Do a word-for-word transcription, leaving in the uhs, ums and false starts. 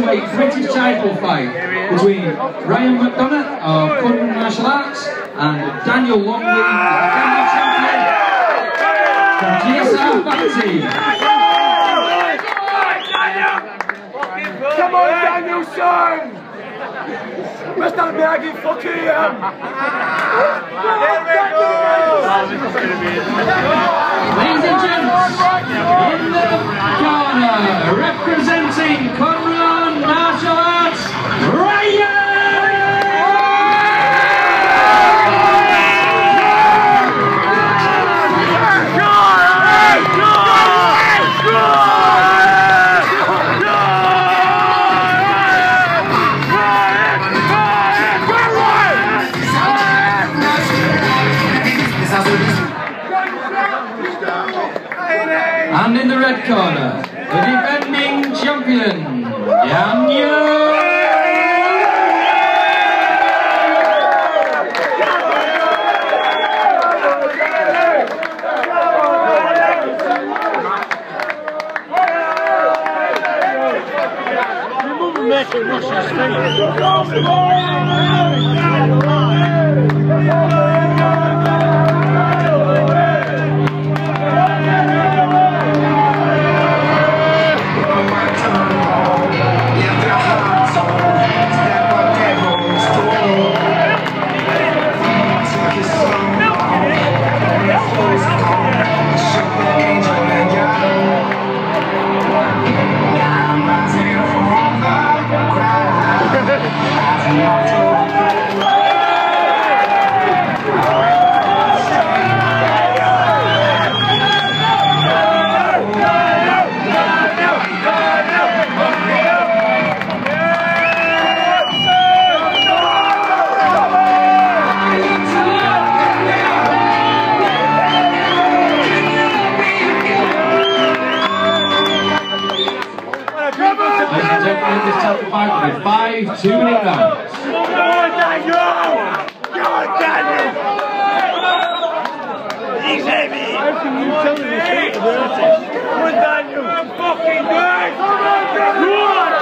welterweight British title fight between Ryan McDonough of Cunning Martial Arts and Daniel Longley, the defending champion from G S R Fantasy. Come on, Daniel, son! Mister Maggie, fuck you! Here we go! Ladies and gents, in the corner, representing Cunning Martial Arts, Ryan! And in the red corner, the defending champion, Daniel. This title fight with five two-minute rounds. Come on, Daniel! Come on, Daniel! He's heavy! How can you tell me the truth about it? Come on, Daniel! Come on, fucking do it! Come on, Daniel!